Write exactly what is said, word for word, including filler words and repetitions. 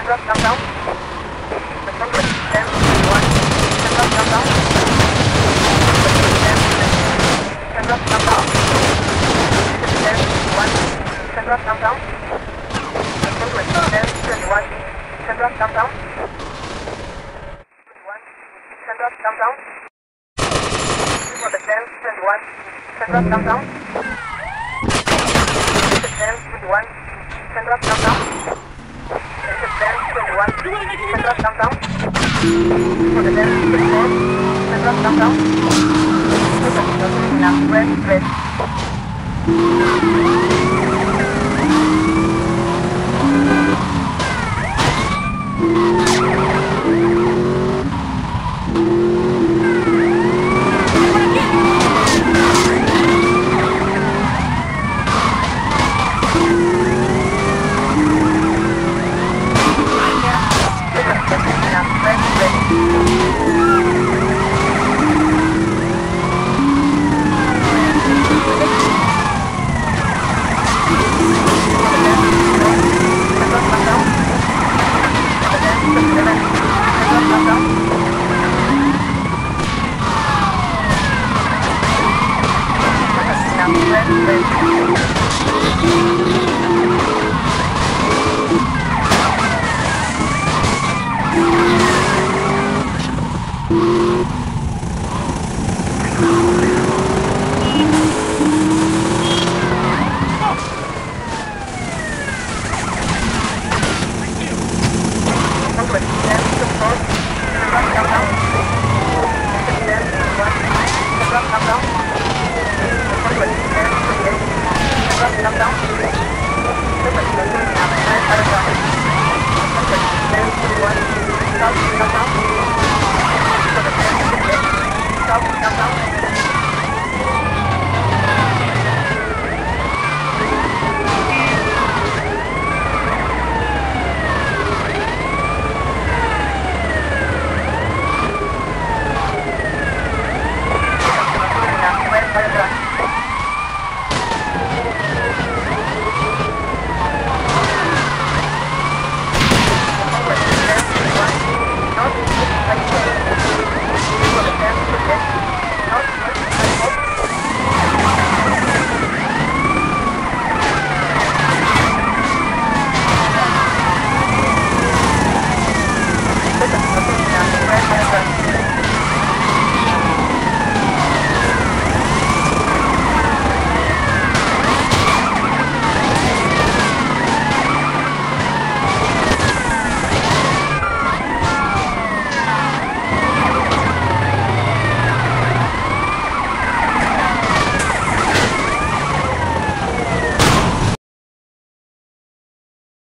Central downtown. Central ten one. Central downtown. Central downtown. ten one. Central downtown. Central ten twenty-one. Central downtown. one. Central downtown. For the ten twenty-one. Central downtown. ten twenty-one. Central downtown. ten twenty-one. Central downtown. For the ten twenty-four. Central downtown. Now, red, red.